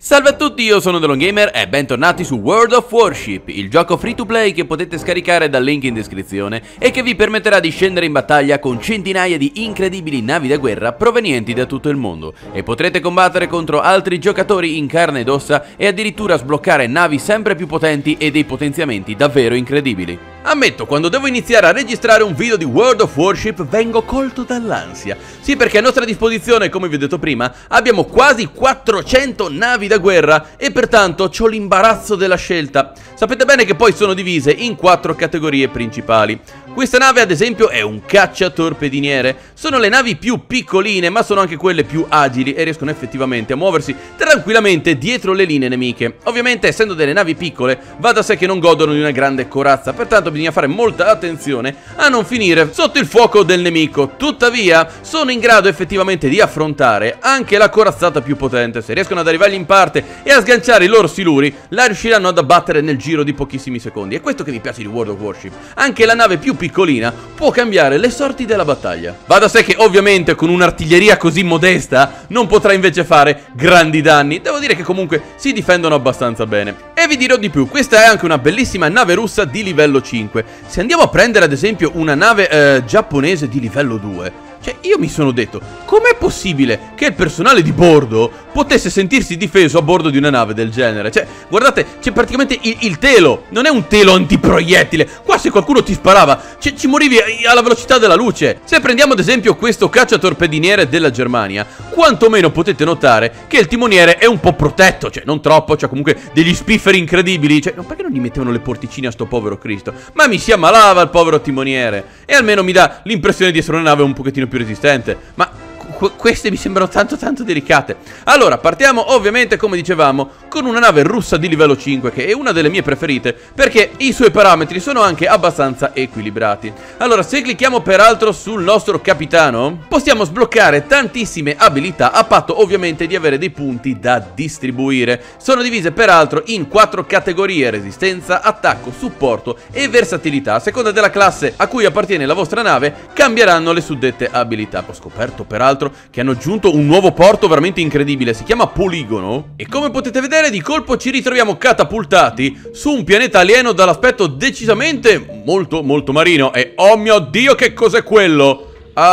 Salve a tutti, io sono TheLongGamer e bentornati su World of Warship, il gioco free to play che potete scaricare dal link in descrizione e che vi permetterà di scendere in battaglia con centinaia di incredibili navi da guerra provenienti da tutto il mondo e potrete combattere contro altri giocatori in carne ed ossa e addirittura sbloccare navi sempre più potenti e dei potenziamenti davvero incredibili. Ammetto, quando devo iniziare a registrare un video di World of Warship vengo colto dall'ansia. Sì, perché a nostra disposizione, come vi ho detto prima, abbiamo quasi 400 navi da guerra e pertanto c'ho l'imbarazzo della scelta. Sapete bene che poi sono divise in 4 categorie principali. Questa nave ad esempio è un cacciatorpediniere. Sono le navi più piccoline ma sono anche quelle più agili e riescono effettivamente a muoversi tranquillamente dietro le linee nemiche. Ovviamente essendo delle navi piccole va da sé che non godono di una grande corazza, pertanto bisogna fare molta attenzione a non finire sotto il fuoco del nemico. Tuttavia sono in grado effettivamente di affrontare anche la corazzata più potente. Se riescono ad arrivargli in parte e a sganciare i loro siluri, la riusciranno ad abbattere nel giro di pochissimi secondi. È questo che mi piace di World of Warship. Anche la nave più piccolina può cambiare le sorti della battaglia. Va da sé che ovviamente con un'artiglieria così modesta non potrà invece fare grandi danni. Devo dire che comunque si difendono abbastanza bene. E vi dirò di più, questa è anche una bellissima nave russa di livello 5. Se andiamo a prendere ad esempio una nave giapponese di livello 2, cioè io mi sono detto, com'è possibile che il personale di bordo potesse sentirsi difeso a bordo di una nave del genere? Cioè, guardate, c'è praticamente il telo, non è un telo antiproiettile. Qua se qualcuno ti sparava, ci morivi alla velocità della luce. Se prendiamo ad esempio questo cacciatorpediniere della Germania, quantomeno potete notare che il timoniere è un po' protetto, cioè non troppo, cioè comunque degli spifferi incredibili. Cioè, no, perché non gli mettevano le porticine a sto povero Cristo? Ma mi si ammalava il povero timoniere. E almeno mi dà l'impressione di essere una nave un pochettino più resistente. Ma queste mi sembrano tanto delicate. Allora, partiamo ovviamente, come dicevamo, con una nave russa di livello 5, che è una delle mie preferite, perché i suoi parametri sono anche abbastanza equilibrati. Allora, se clicchiamo peraltro sul nostro capitano, possiamo sbloccare tantissime abilità, a patto ovviamente di avere dei punti da distribuire. Sono divise peraltro in 4 categorie: resistenza, attacco, supporto e versatilità. A seconda della classe a cui appartiene la vostra nave, cambieranno le suddette abilità. Ho scoperto peraltro che hanno aggiunto un nuovo porto veramente incredibile, si chiama Poligono, e come potete vedere di colpo ci ritroviamo catapultati su un pianeta alieno dall'aspetto decisamente molto marino. E oh mio Dio, che cos'è quello?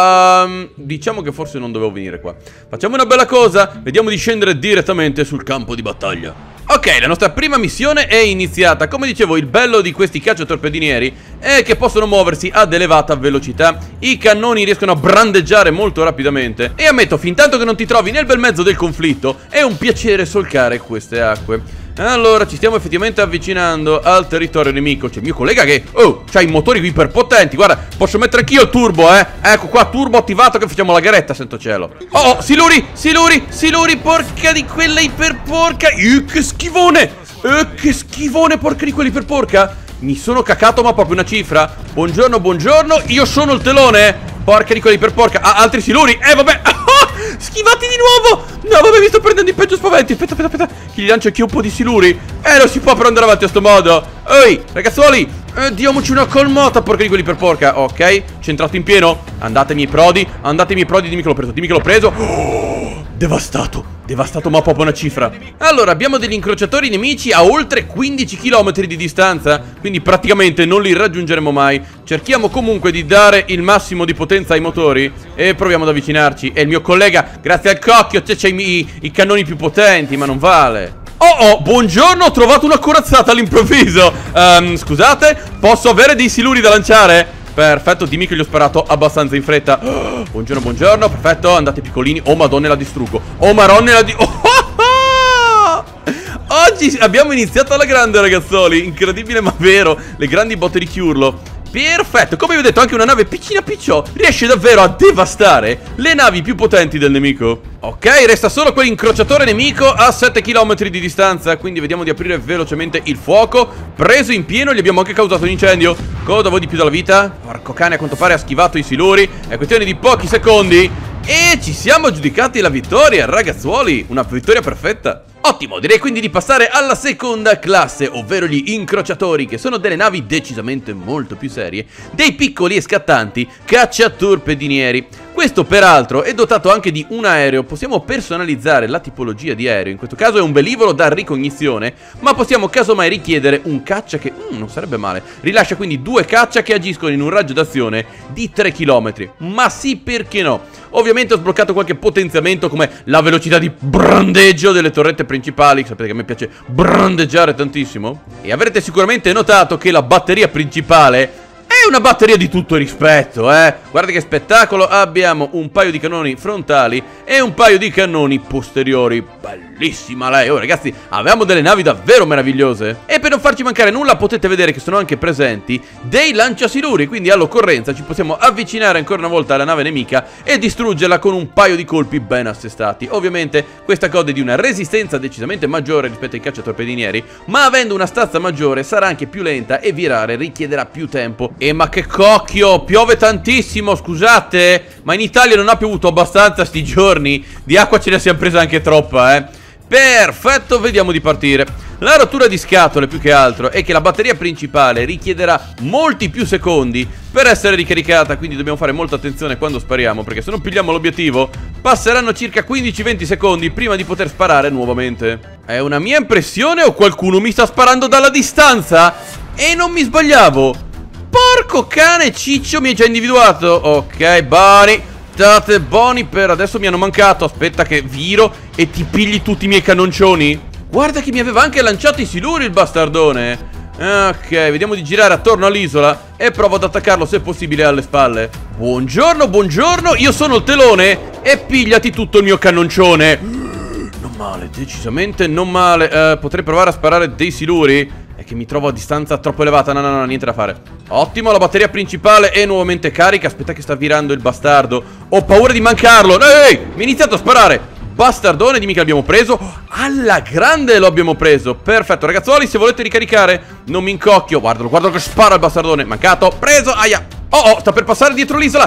Diciamo che forse non dovevo venire qua. Facciamo una bella cosa, vediamo di scendere direttamente sul campo di battaglia. Ok, la nostra prima missione è iniziata. Come dicevo, il bello di questi cacciatorpedinieri è che possono muoversi ad elevata velocità. I cannoni riescono a brandeggiare molto rapidamente. E ammetto, fin tanto che non ti trovi nel bel mezzo del conflitto, è un piacere solcare queste acque. Allora, ci stiamo effettivamente avvicinando al territorio nemico. C'è il mio collega che, c'ha i motori iperpotenti. Guarda, posso mettere anch'io il turbo, Ecco qua, turbo attivato, che facciamo la garetta, santo cielo. Oh, siluri, porca di quella iperporca. Che schifone, porca di quella iperporca. Mi sono cacato ma proprio una cifra. Buongiorno, io sono il telone. Porca di quella iperporca. Ah, altri siluri, vabbè. Schivati di nuovo. No, vabbè, mi sto prendendo i peggio spaventi. Aspetta, che gli lancio anche un po' di siluri. Non si può per andare avanti a sto modo. Ehi, ragazzuoli, diamoci una colmata, porca di quelli per porca. Ok, centrato in pieno. Andatemi i prodi, dimmi che l'ho preso. Devastato ma proprio una cifra. Allora, abbiamo degli incrociatori nemici a oltre 15 km di distanza, quindi praticamente non li raggiungeremo mai. Cerchiamo comunque di dare il massimo di potenza ai motori e proviamo ad avvicinarci. E il mio collega, grazie al cocchio, c'è i cannoni più potenti, ma non vale. Oh, buongiorno, ho trovato una corazzata all'improvviso. Scusate, posso avere dei siluri da lanciare? Perfetto, dimmi che gli ho sparato abbastanza in fretta. Buongiorno, perfetto, andate piccolini. Oh madonna, la distruggo. Oggi abbiamo iniziato alla grande, ragazzoli. Incredibile ma vero, le grandi botte di Chiurlo. Perfetto, come vi ho detto, anche una nave piccina picciò riesce davvero a devastare le navi più potenti del nemico. Ok, resta solo quell'incrociatore nemico a 7 km di distanza, quindi vediamo di aprire velocemente il fuoco. Preso in pieno, gli abbiamo anche causato un incendio. Cosa vuoi di più dalla vita? Porco cane, a quanto pare ha schivato i siluri. È questione di pochi secondi e ci siamo aggiudicati la vittoria, ragazzuoli. Una vittoria perfetta. Ottimo, direi quindi di passare alla seconda classe, ovvero gli incrociatori, che sono delle navi decisamente molto più serie dei piccoli e scattanti cacciatorpedinieri. Questo peraltro è dotato anche di un aereo. Possiamo personalizzare la tipologia di aereo. In questo caso è un velivolo da ricognizione, ma possiamo casomai richiedere un caccia che non sarebbe male. Rilascia quindi 2 caccia che agiscono in un raggio d'azione di 3 km. Ma sì, perché no? Ovviamente ho sbloccato qualche potenziamento come la velocità di brandeggio delle torrette principali. Sapete che a me piace brandeggiare tantissimo. E avrete sicuramente notato che la batteria principale è una batteria di tutto rispetto, Guarda che spettacolo. Abbiamo un paio di cannoni frontali e un paio di cannoni posteriori. Bellissima lei. Oh ragazzi, avevamo delle navi davvero meravigliose. E per non farci mancare nulla potete vedere che sono anche presenti dei lanciasiluri. Quindi all'occorrenza ci possiamo avvicinare ancora una volta alla nave nemica e distruggerla con un paio di colpi ben assestati. Ovviamente questa gode di una resistenza decisamente maggiore rispetto ai cacciatorpedinieri, ma avendo una stazza maggiore sarà anche più lenta e virare richiederà più tempo. E ma che cocchio, piove tantissimo, scusate, ma in Italia non ha piovuto abbastanza sti giorni. Di acqua ce ne siamo presa anche troppa, Perfetto, vediamo di partire. La rottura di scatole più che altro è che la batteria principale richiederà molti più secondi per essere ricaricata, quindi dobbiamo fare molta attenzione quando spariamo, perché se non pigliamo l'obiettivo passeranno circa 15-20 secondi prima di poter sparare nuovamente. È una mia impressione o qualcuno mi sta sparando dalla distanza? E non mi sbagliavo. Porco cane, Ciccio mi hai già individuato. Ok, buoni. State buoni per adesso, mi hanno mancato. Aspetta che viro e ti pigli tutti i miei cannoncioni. Guarda che mi aveva anche lanciato i siluri il bastardone. Ok, vediamo di girare attorno all'isola e provo ad attaccarlo se possibile alle spalle. Buongiorno, buongiorno, io sono il telone e pigliati tutto il mio cannoncione. Non male, decisamente non male. Potrei provare a sparare dei siluri. È che mi trovo a distanza troppo elevata. No, niente da fare. Ottimo, la batteria principale è nuovamente carica. Aspetta che sta virando il bastardo. Ho paura di mancarlo. Ehi, mi ha iniziato a sparare. Bastardone, dimmi che l'abbiamo preso. Alla grande lo abbiamo preso. Perfetto, ragazzuoli, se volete ricaricare non mi incocchio. Guardalo che spara il bastardone. Mancato, preso, aia. Oh, sta per passare dietro l'isola.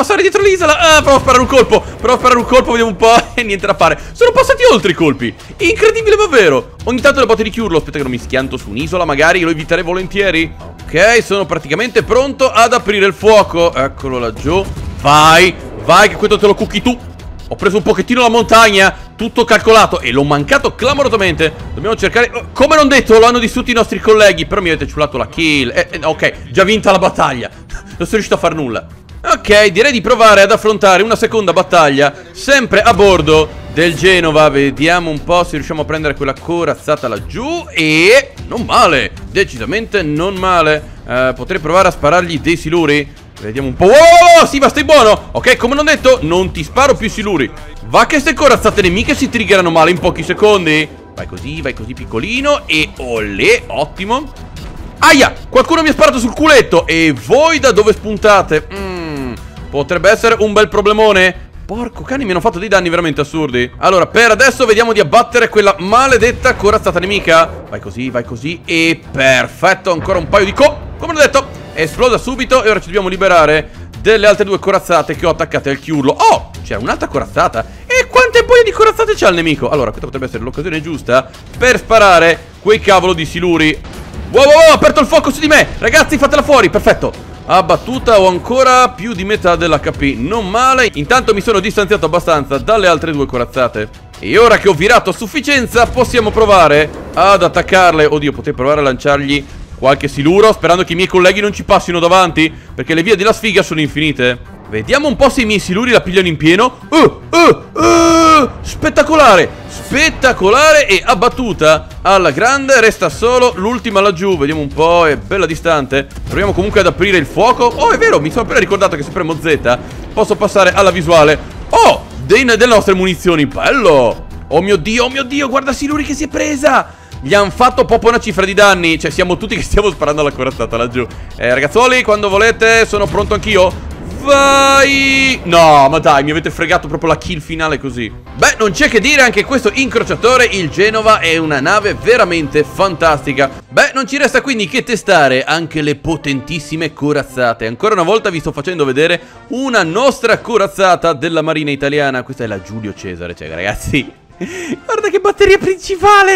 Provo a sparare un colpo. Vediamo un po'. E niente da fare. Sono passati oltre i colpi. Incredibile, ma vero. Ogni tanto le botte di chiurlo. Aspetta che non mi schianto su un'isola. Magari lo eviterei volentieri. Ok, sono praticamente pronto ad aprire il fuoco. Eccolo laggiù. Vai, che questo te lo cucchi tu. Ho preso un pochettino la montagna. Tutto calcolato e l'ho mancato clamorosamente. Dobbiamo cercare. Come non detto, lo hanno distrutto i nostri colleghi. Però mi avete ciulato la kill. Ok, già vinta la battaglia. Non sono riuscito a far nulla. Ok, direi di provare ad affrontare una seconda battaglia sempre a bordo del Genova. Vediamo un po' se riusciamo a prendere quella corazzata laggiù. E non male, decisamente non male. Potrei provare a sparargli dei siluri. Vediamo un po'. Oh, sì, ma stai buono. Ok, come non detto, non ti sparo più siluri. Va che ste corazzate nemiche si triggerano male in pochi secondi. Vai così piccolino. E olè, ottimo. Aia, qualcuno mi ha sparato sul culetto. E voi da dove spuntate? Potrebbe essere un bel problemone. Porco cane, mi hanno fatto dei danni veramente assurdi. Allora, per adesso vediamo di abbattere quella maledetta corazzata nemica. Vai così. E perfetto, ancora un paio di come l'ho detto, esploda subito. E ora ci dobbiamo liberare delle altre 2 corazzate che ho attaccate al chiurlo. Oh, c'era un'altra corazzata. E quante paio di corazzate c'ha il nemico? Allora, questa potrebbe essere l'occasione giusta per sparare quei cavolo di siluri. Wow, ha aperto il fuoco su di me. Ragazzi, fatela fuori, perfetto. Abbattuta, ho ancora più di metà dell'HP. Non male. Intanto mi sono distanziato abbastanza dalle altre 2 corazzate. E ora che ho virato a sufficienza possiamo provare ad attaccarle. Oddio, potrei provare a lanciargli qualche siluro, sperando che i miei colleghi non ci passino davanti, perché le vie della sfiga sono infinite. Vediamo un po' se i miei siluri la pigliano in pieno. Spettacolare e abbattuta alla grande. Resta solo l'ultima laggiù. Vediamo un po', è bella distante. Proviamo comunque ad aprire il fuoco. Oh, è vero, mi sono appena ricordato che se premo Z posso passare alla visuale. Oh, delle nostre munizioni, bello. Oh mio Dio, guarda siluri che si è presa. Gli hanno fatto proprio una cifra di danni. Cioè siamo tutti che stiamo sparando alla corazzata laggiù. Ragazzuoli, quando volete sono pronto anch'io. Vai! No, ma dai, mi avete fregato proprio la kill finale così. Beh, non c'è che dire, anche questo incrociatore, il Genova, è una nave veramente fantastica. Beh, non ci resta quindi che testare anche le potentissime corazzate. Ancora una volta vi sto facendo vedere una nostra corazzata della Marina italiana. Questa è la Giulio Cesare, cioè ragazzi, guarda che batteria principale!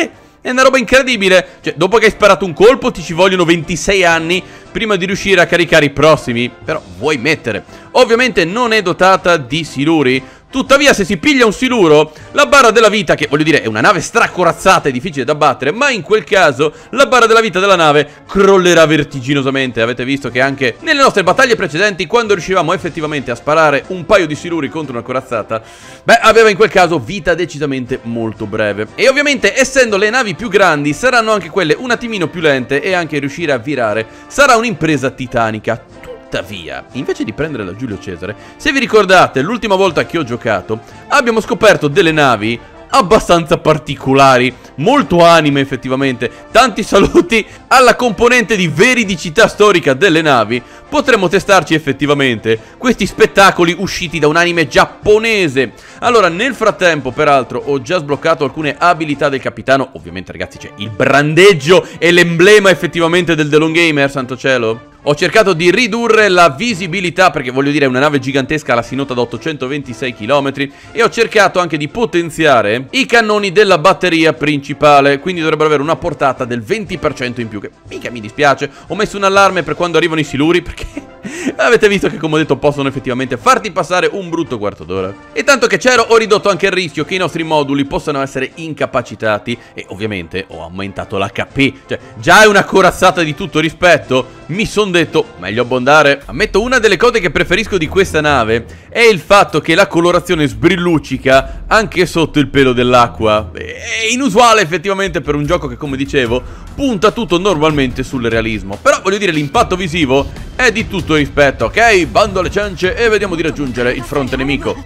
È una roba incredibile. Cioè, dopo che hai sparato un colpo ti ci vogliono 26 anni prima di riuscire a caricare i prossimi. Però vuoi mettere. Ovviamente non è dotata di siluri. Tuttavia, se si piglia un siluro, la barra della vita, che voglio dire è una nave stracorazzata e difficile da battere, ma in quel caso la barra della vita della nave crollerà vertiginosamente. Avete visto che anche nelle nostre battaglie precedenti, quando riuscivamo effettivamente a sparare un paio di siluri contro una corazzata, beh, aveva in quel caso vita decisamente molto breve. E ovviamente, essendo le navi più grandi, saranno anche quelle un attimino più lente e anche riuscire a virare sarà un'impresa titanica. Tuttavia, invece di prendere la Giulio Cesare, se vi ricordate, l'ultima volta che ho giocato, abbiamo scoperto delle navi abbastanza particolari, molto anime effettivamente. Tanti saluti alla componente di veridicità storica delle navi. Potremmo testarci effettivamente questi spettacoli usciti da un anime giapponese. Allora, nel frattempo, peraltro, ho già sbloccato alcune abilità del capitano. Ovviamente, ragazzi, c'è il brandeggio e l'emblema effettivamente del The Long Gamer, santo cielo. Ho cercato di ridurre la visibilità perché, voglio dire, è una nave gigantesca, la si nota da 826 km. E ho cercato anche di potenziare i cannoni della batteria principale, quindi dovrebbero avere una portata del 20% in più, che mica mi dispiace. Ho messo un allarme per quando arrivano i siluri, perché avete visto che, come ho detto, possono effettivamente farti passare un brutto quarto d'ora. E tanto che c'ero, ho ridotto anche il rischio che i nostri moduli possano essere incapacitati. E ovviamente ho aumentato l'HP. Cioè, già è una corazzata di tutto rispetto. Mi son detto, meglio abbondare. Ammetto, una delle cose che preferisco di questa nave è il fatto che la colorazione sbrilluccica anche sotto il pelo dell'acqua. È inusuale effettivamente per un gioco che, come dicevo, punta tutto normalmente sul realismo. Però, voglio dire, l'impatto visivo è di tutto rispetto, ok? Bando alle ciance e vediamo di raggiungere il fronte nemico.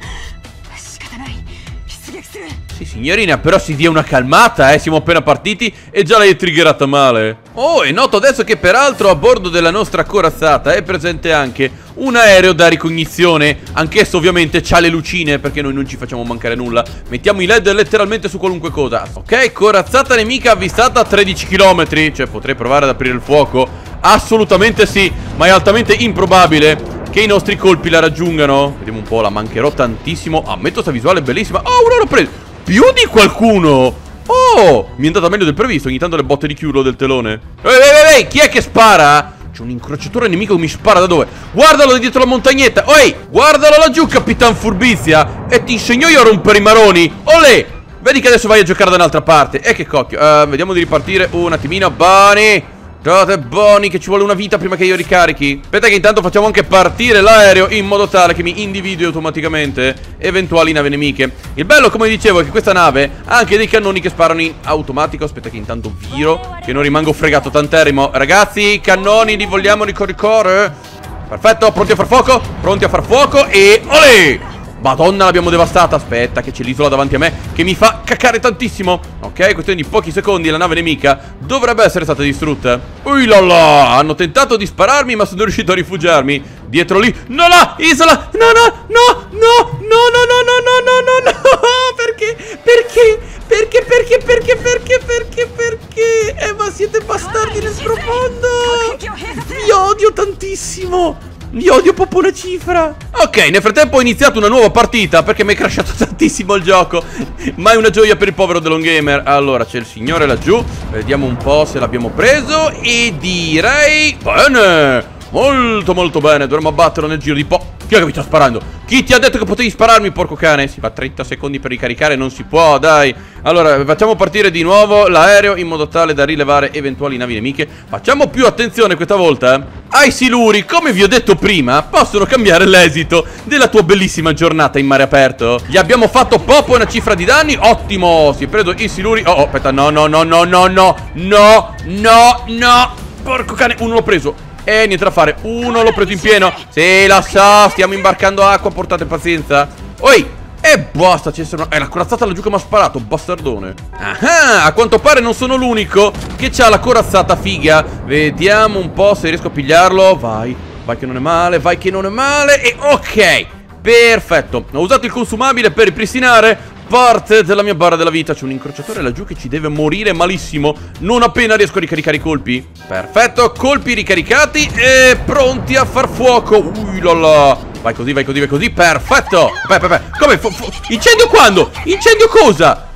Sì, signorina, però si dia una calmata, siamo appena partiti e già l'hai triggerata male. Oh, e noto adesso che peraltro a bordo della nostra corazzata è presente anche un aereo da ricognizione. Anch'esso ovviamente c'ha le lucine, perché noi non ci facciamo mancare nulla. Mettiamo i LED letteralmente su qualunque cosa. Ok, corazzata nemica avvistata a 13 km. Cioè, potrei provare ad aprire il fuoco? Assolutamente sì, ma è altamente improbabile che i nostri colpi la raggiungano. Vediamo un po', la mancherò tantissimo. Ammetto, sta visuale è bellissima. Oh, uno l'ho preso. Più di qualcuno. Oh, mi è andata meglio del previsto. Ogni tanto le botte di chiulo del telone. Ehi, chi è che spara? C'è un incrociatore nemico che mi spara da dove? Guardalo da dietro la montagnetta. Ehi, guardalo laggiù, Capitan Furbizia. E ti insegno io a rompere i maroni. Olè. Vedi che adesso vai a giocare da un'altra parte. E che cocchio. Vediamo di ripartire un attimino. Bani. State buoni, che ci vuole una vita prima che io ricarichi. Aspetta che intanto facciamo anche partire l'aereo in modo tale che mi individui automaticamente eventuali navi nemiche. Il bello, come dicevo, è che questa nave ha anche dei cannoni che sparano in automatico. Aspetta che intanto viro, che non rimango fregato tanterrimo. Ragazzi, i cannoni li vogliamo ricaricare. Perfetto, pronti a far fuoco? Pronti a far fuoco e... olè! Madonna, l'abbiamo devastata. Aspetta che c'è l'isola davanti a me che mi fa cacare tantissimo. Ok, questione di pochi secondi la nave nemica dovrebbe essere stata distrutta. Ui là là, hanno tentato di spararmi ma sono riuscito a rifugiarmi dietro lì. No, no, isola. No, no, no, no, no, no, no, no, no, no, no, no. Perché? Perché? Perché? Perché? Perché? Perché? Perché? Perché? Ma siete bastardi nel profondo. Vi odio tantissimo. Vi odio proprio una cifra. Ok, nel frattempo ho iniziato una nuova partita perché mi è crashato tantissimo il gioco. Ma è una gioia per il povero The Long Gamer. Allora, c'è il signore laggiù. Vediamo un po' se l'abbiamo preso. E direi... bene. Molto molto bene. Dovremmo abbatterlo nel giro di po'. Chi è che mi sta sparando? Chi ti ha detto che potevi spararmi, porco cane? Si fa 30 secondi per ricaricare, non si può, dai. Allora, facciamo partire di nuovo l'aereo in modo tale da rilevare eventuali navi nemiche. Facciamo più attenzione questa volta ai siluri. Come vi ho detto prima, possono cambiare l'esito della tua bellissima giornata in mare aperto. Gli abbiamo fatto proprio una cifra di danni. Ottimo, si è preso i siluri. Oh, aspetta, no, no, no, no, no, no. No, no, no. Porco cane, uno l'ho preso. E niente da fare, uno l'ho preso in pieno. Sì, lo so, stiamo imbarcando acqua, portate pazienza. Oi, e basta, c'è la corazzata laggiù che mi ha sparato, bastardone. Ah, a quanto pare non sono l'unico che c'ha la corazzata figa. Vediamo un po' se riesco a pigliarlo. Vai, vai che non è male, vai che non è male. E ok, perfetto. Ho usato il consumabile per ripristinare parte della mia barra della vita. C'è un incrociatore laggiù che ci deve morire malissimo non appena riesco a ricaricare i colpi. Perfetto, colpi ricaricati e pronti a far fuoco. Ui là là. Vai così, vai così, vai così. Perfetto. Come? Incendio quando? Incendio cosa?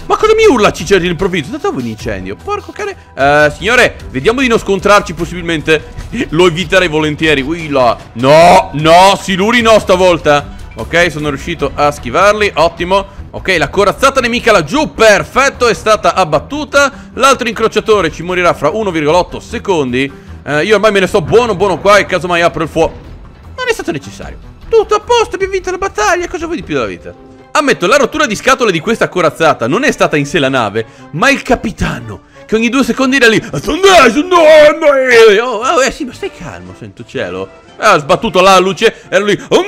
Ma cosa mi urla Cicero all'improvviso? Da dove un incendio? Porco cane. Signore, vediamo di non scontrarci possibilmente. Lo eviterei volentieri. Ui là. No, no, siluri no stavolta. Ok, sono riuscito a schivarli. Ottimo. Ok, la corazzata nemica laggiù, perfetto, è stata abbattuta. L'altro incrociatore ci morirà fra 1,8 secondi. Io ormai me ne sto buono qua e casomai apro il fuoco. Non è stato necessario. Tutto a posto, abbiamo vinto la battaglia, cosa vuoi di più dalla vita? Ammetto, la rottura di scatole di questa corazzata non è stata in sé la nave, ma il capitano, che ogni 2 secondi era lì. Oh, sì, ma stai calmo, sento cielo. Ha sbattuto la luce, ero lì. Oh,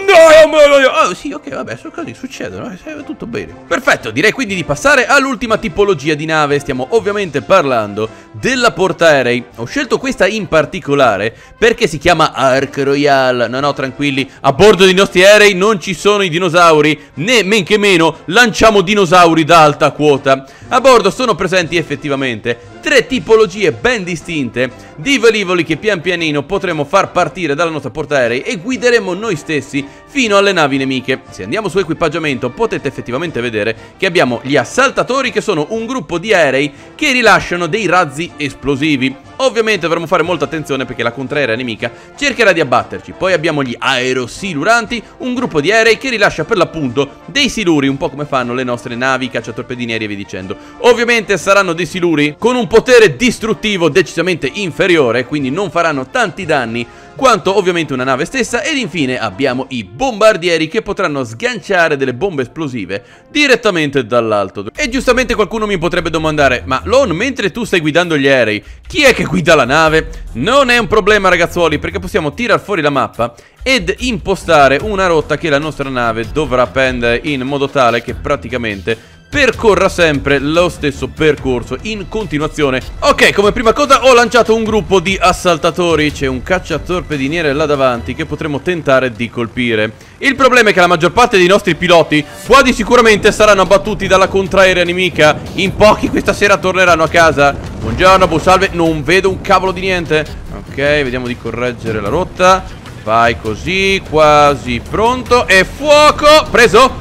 sì, ok, vabbè, sono così, succedono, tutto bene. Perfetto, direi quindi di passare all'ultima tipologia di nave. Stiamo ovviamente parlando della portaerei. Ho scelto questa in particolare perché si chiama Ark Royal. No, tranquilli, a bordo dei nostri aerei non ci sono i dinosauri, né men che meno lanciamo dinosauri da alta quota. A bordo sono presenti effettivamente 3 tipologie ben distinte di velivoli che pian pianino potremo far partire dalla nostra portaerei e guideremo noi stessi fino alle navi nemiche. Se andiamo su equipaggiamento potete effettivamente vedere che abbiamo gli assaltatori, che sono un gruppo di aerei che rilasciano dei razzi esplosivi. Ovviamente dovremo fare molta attenzione perché la contraerea nemica cercherà di abbatterci. Poi abbiamo gli aerosiluranti, un gruppo di aerei che rilascia per l'appunto dei siluri, un po' come fanno le nostre navi, cacciatorpedinieri e via dicendo. Ovviamente saranno dei siluri con un potere distruttivo decisamente inferiore, quindi non faranno tanti danni quanto ovviamente una nave stessa. Ed infine abbiamo i bombardieri che potranno sganciare delle bombe esplosive direttamente dall'alto. E giustamente qualcuno mi potrebbe domandare: ma Lon, mentre tu stai guidando gli aerei, chi è che guida la nave? Non è un problema ragazzuoli, perché possiamo tirar fuori la mappa ed impostare una rotta che la nostra nave dovrà prendere, in modo tale che praticamente percorra sempre lo stesso percorso in continuazione. Ok, come prima cosa ho lanciato un gruppo di assaltatori. C'è un cacciatorpediniere là davanti che potremo tentare di colpire. Il problema è che la maggior parte dei nostri piloti quasi sicuramente saranno abbattuti dalla contraerea nemica. In pochi questa sera torneranno a casa. Buongiorno, buon salve, non vedo un cavolo di niente. Ok, vediamo di correggere la rotta. Vai così, quasi pronto. E fuoco, preso.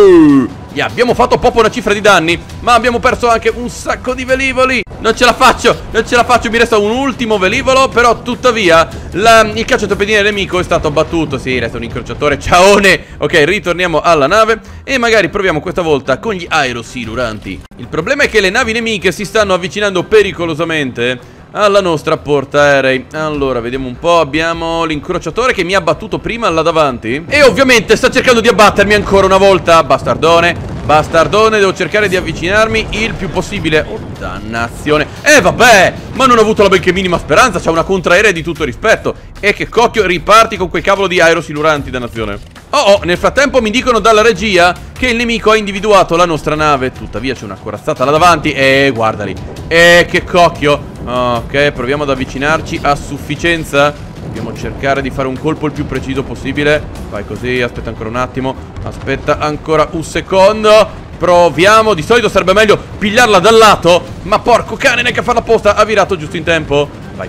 Abbiamo fatto proprio una cifra di danni, ma abbiamo perso anche un sacco di velivoli. Non ce la faccio, mi resta un ultimo velivolo. Però tuttavia il cacciatorpediniere nemico è stato abbattuto. Sì, resta un incrociatore, ciaone. Ok, ritorniamo alla nave e magari proviamo questa volta con gli aerosiluranti. Il problema è che le navi nemiche si stanno avvicinando pericolosamente alla nostra portaerei. Allora, vediamo un po'. Abbiamo l'incrociatore che mi ha battuto prima là davanti e ovviamente sta cercando di abbattermi ancora una volta. Bastardone, bastardone, devo cercare di avvicinarmi il più possibile. Oh, dannazione. Vabbè, ma non ho avuto la benché minima speranza. C'è una contraerea di tutto rispetto. E che cocchio, riparti con quei cavolo di aerosiluranti, dannazione. Oh, nel frattempo mi dicono dalla regia che il nemico ha individuato la nostra nave. Tuttavia c'è una corazzata là davanti. Guardali. Che cocchio. Ok, proviamo ad avvicinarci a sufficienza. Dobbiamo cercare di fare un colpo il più preciso possibile. Vai così, aspetta ancora un attimo. Aspetta ancora un secondo. Proviamo, di solito sarebbe meglio pigliarla dal lato, ma porco cane, neanche a farla apposta. Ha virato giusto in tempo.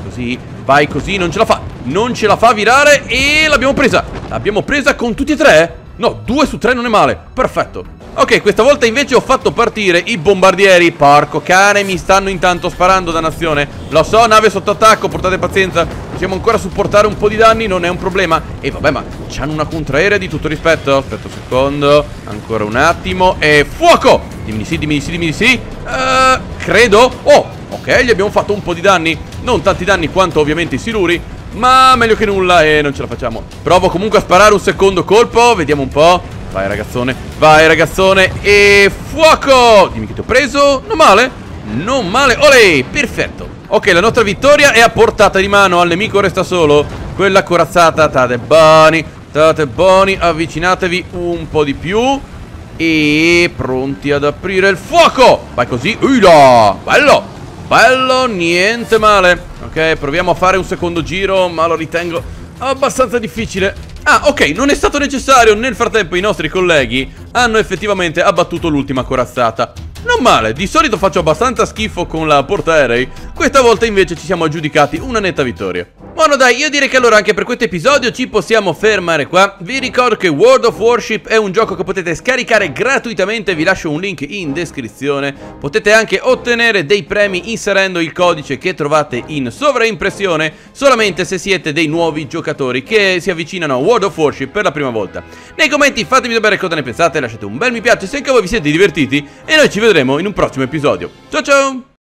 Vai così, non ce la fa. Non ce la fa a virare e l'abbiamo presa. L'abbiamo presa con tutti e 3? No, 2 su 3 non è male, perfetto. Ok, questa volta invece ho fatto partire i bombardieri. Porco cane, mi stanno intanto sparando, dannazione. Lo so, nave sotto attacco, portate pazienza. Possiamo ancora supportare un po' di danni, non è un problema. E vabbè, ma c'hanno una contraerea di tutto rispetto. Aspetta un secondo, ancora un attimo. E fuoco! Dimmi di sì. Credo. Oh, ok, gli abbiamo fatto un po' di danni. Non tanti danni quanto ovviamente i siluri, ma meglio che nulla e non ce la facciamo. Provo comunque a sparare un secondo colpo, vediamo un po'. Vai ragazzone, e fuoco! Dimmi che ti ho preso. Non male, olè, perfetto. Ok, la nostra vittoria è a portata di mano. Al nemico resta solo quella corazzata. State buoni, avvicinatevi un po' di più e pronti ad aprire il fuoco. Vai così, uila, bello, niente male. Ok, proviamo a fare un secondo giro, ma lo ritengo abbastanza difficile. Ok, non è stato necessario. Nel frattempo i nostri colleghi hanno effettivamente abbattuto l'ultima corazzata. Non male, di solito faccio abbastanza schifo con la portaerei. Questa volta invece ci siamo aggiudicati una netta vittoria. Buono dai, io direi che allora anche per questo episodio ci possiamo fermare qua. Vi ricordo che World of Warship è un gioco che potete scaricare gratuitamente, vi lascio un link in descrizione. Potete anche ottenere dei premi inserendo il codice che trovate in sovraimpressione solamente se siete dei nuovi giocatori che si avvicinano a World of Warship per la prima volta. Nei commenti fatemi sapere cosa ne pensate, lasciate un bel mi piace se anche voi vi siete divertiti e noi ci vedremo in un prossimo episodio. Ciao ciao!